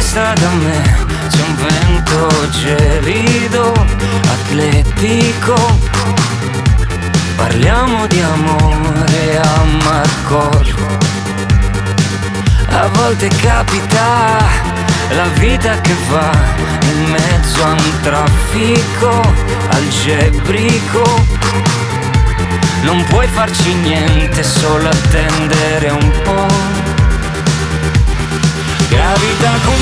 sinistra da me c'è un vento gelido, atletico. Parliamo di amore a Marcor. A volte capita la vita che va in mezzo a un traffico algebrico. Non puoi farci niente, solo attendere un po'. Gravita con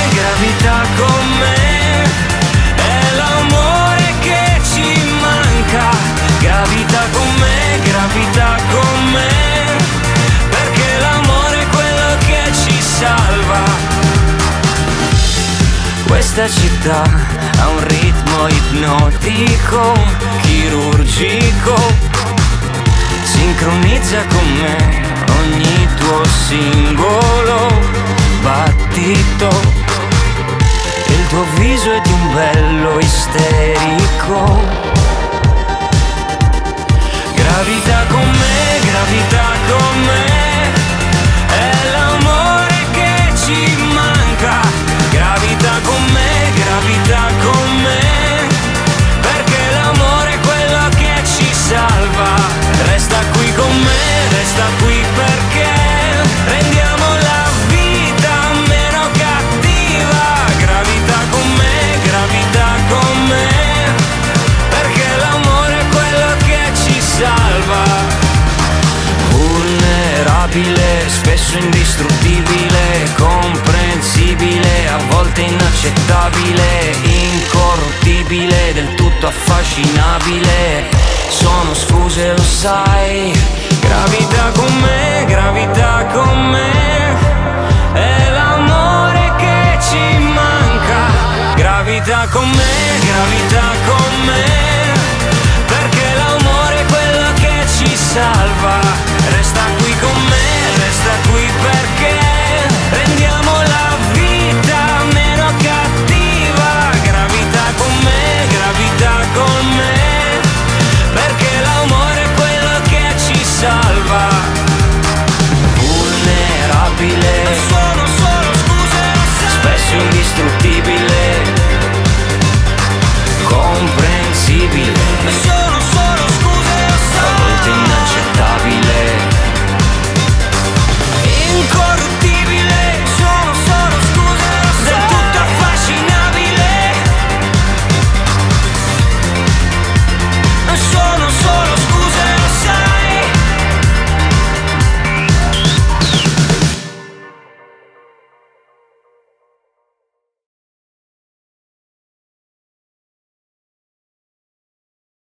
me, è l'amore che ci manca. Gravita con me, perché l'amore è quello che ci salva. Questa città ha un ritmo ipnotico, chirurgico. Sincronizza con me ogni tuo singolo battito. Il tuo viso è di un bello isterico. Gravita con me, è l'amore che ci manca. Gravita con me, perché l'amore è quello che ci salva. Resta qui con me, resta qui perché rendiamo la vita meno cattiva. Gravita con me, perché l'amore è quello che ci salva. Vulnerabile, spesso indistruttibile, comprensibile, a volte inaccettabile, incorruttibile, del tutto affascinabile. Sono scuse, lo sai. Gravita con me, è l'amore che ci manca. Gravita con me, perché l'amore è quello che ci salva. Resta qui